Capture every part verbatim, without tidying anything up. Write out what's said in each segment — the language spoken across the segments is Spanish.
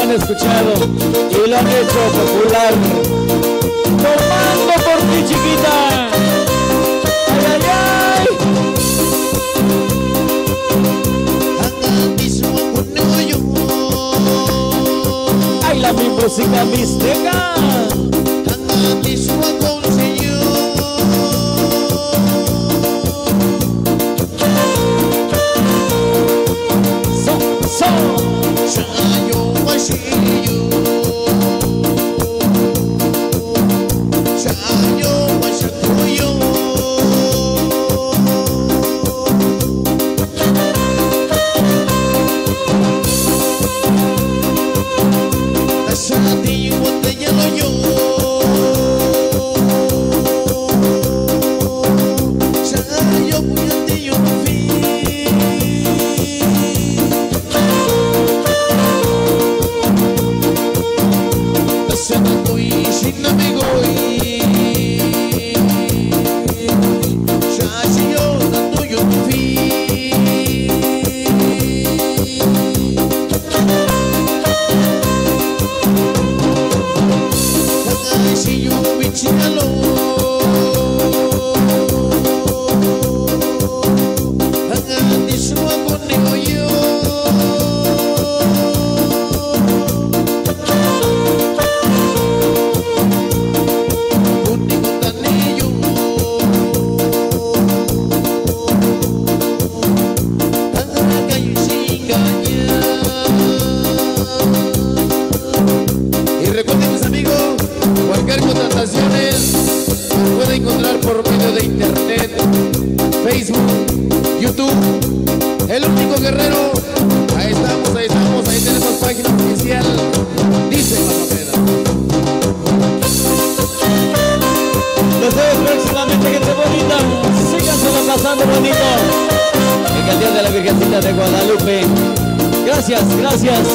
han escuchado y lo han hecho popular. Tomando por ti, chiquita. Ay, ay, ay. Ay, la mi música mixteca. So, so. Puede encontrar por medio de internet, Facebook, YouTube, El Único Guerrero. Ahí estamos, ahí estamos, ahí tenemos página oficial. Dice Matameda. Nos vemos próximamente, gente bonita. Síganselo pasando bonito. En el Día de la Virgencita de Guadalupe. Gracias, gracias.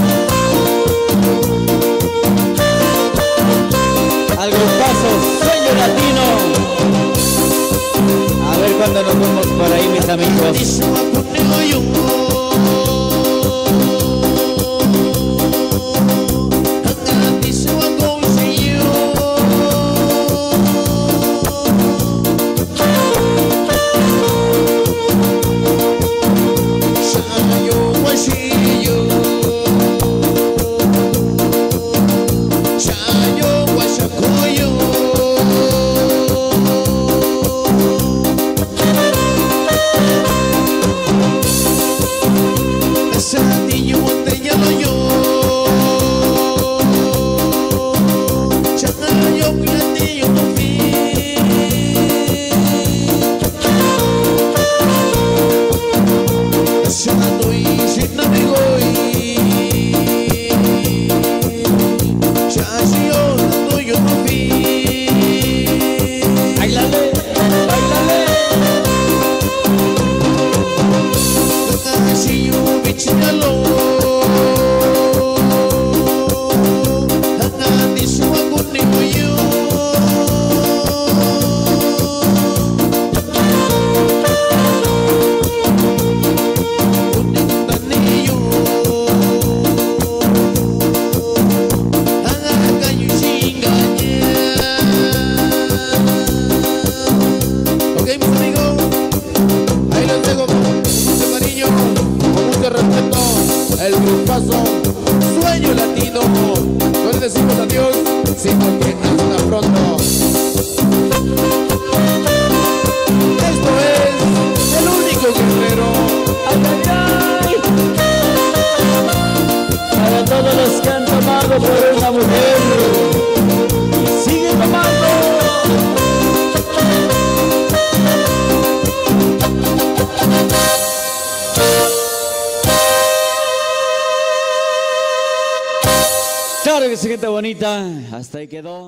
Al grupazo Sueño Latino. A ver cuándo nos vemos por ahí, mis amigos. El grupazo Sueño Latino. No le decimos adiós, sino que hasta pronto. Esto es El Único Guerrero. Ay, ay, ay. Para todos los que han tomado por una mujer, sigue tomando. Claro que sí, gente bonita. Hasta ahí quedó.